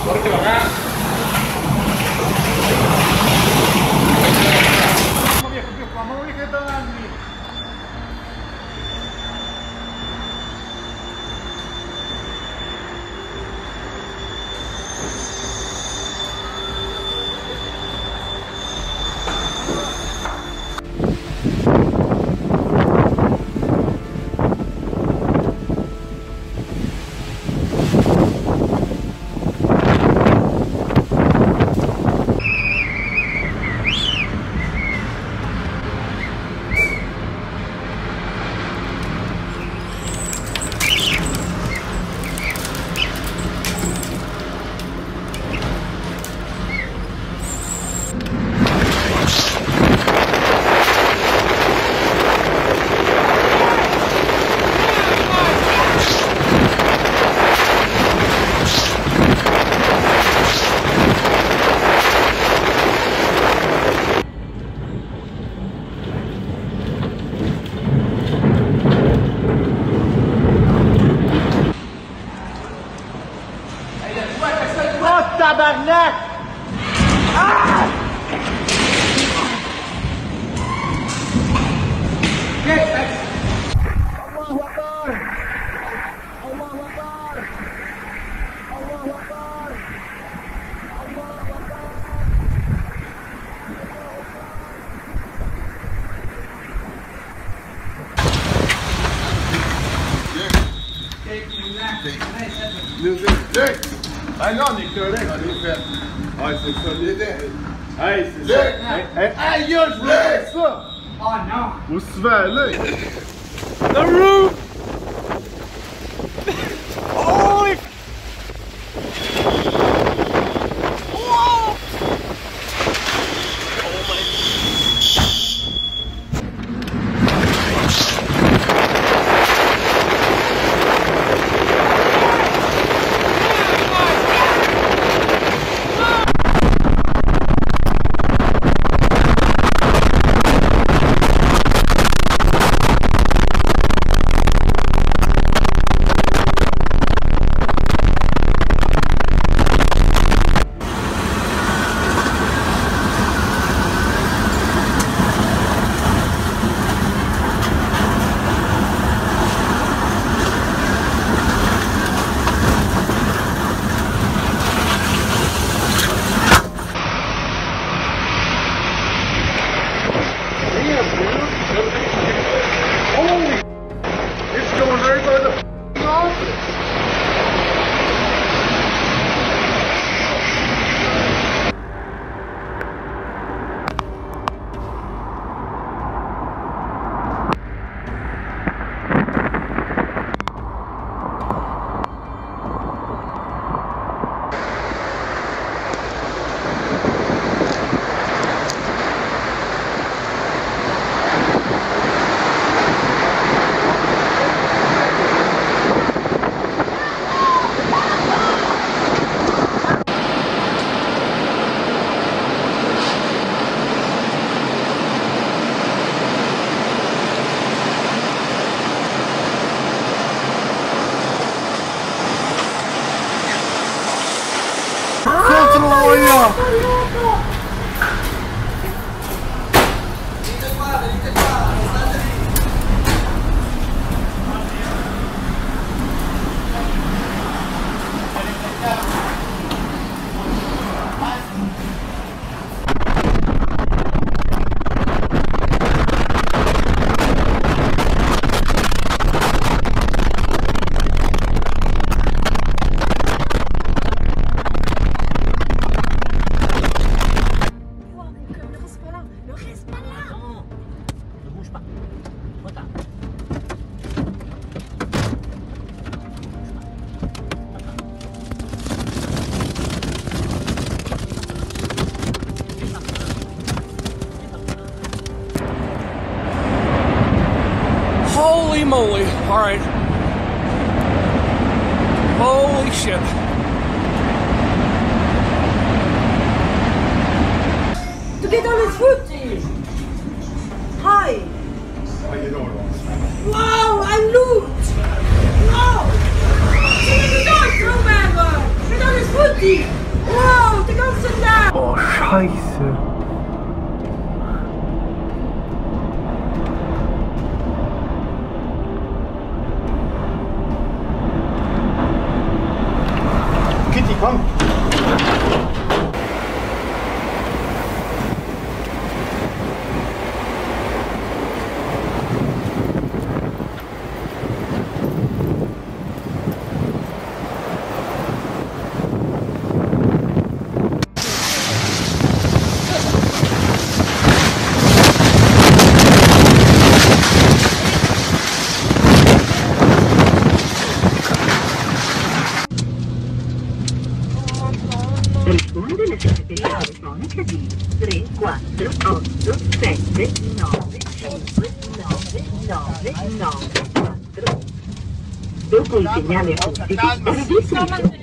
Mamma mia che danni! Tabarnak! Ah! Allahu Akbar! Allahu Akbar! Allahu Akbar! Allahu Akbar! Ah non, on est correct, on est fait. Ah, c'est solide. Hey, c'est ça. Aïe, je voulais ça. Oh non! Où tu vas aller? The roof! Holy! Whoa! Oh my... Holy! It's going right by the f***ing office! Holy moly. All right. Holy shit. To get on his footing. Hi. Wow, I looked. Wow. Get on his footing. Scheiße. Kitty, komm! Risponde la segreteria telefonica di 3, 4, 8, 7, 9, 5, 9, 9, 9, 4. Dopo il segnale acustico, registra.